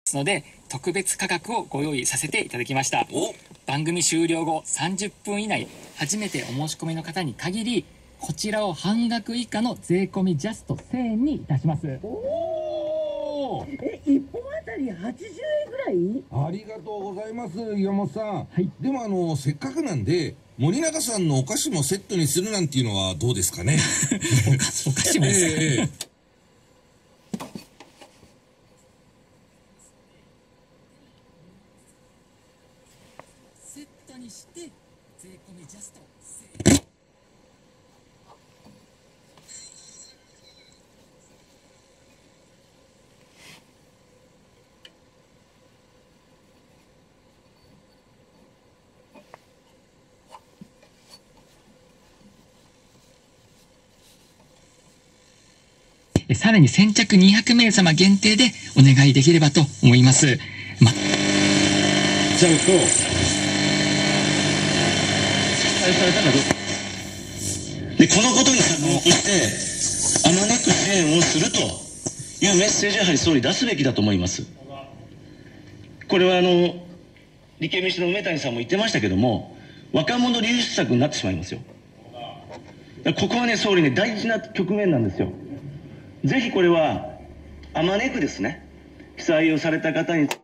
ので特別価格をご用意させていただきました。番組終了後30分以内、初めてお申し込みの方に限りこちらを半額以下の税込みジャスト1000円にいたします。 1本あたり80円ぐらい？ ありがとうございます、岩本さん。 はい。 でもせっかくなんで森永さんのお菓子もセットにするなんていうのはどうですかね。 お菓子もですか。セットにして税込みジャスト1000円。さらに先着200名様限定でお願いできればと思います。 ちゃうとでこのことに反応してあまねく支援をするというメッセージをやはり総理出すべきだと思います。これは立憲民主の梅谷さんも言ってましたけども、若者流出策になってしまいますよ。ここはね、総理ね、大事な局面なんですよ。ぜひこれはあまねくですね、記載をされた方に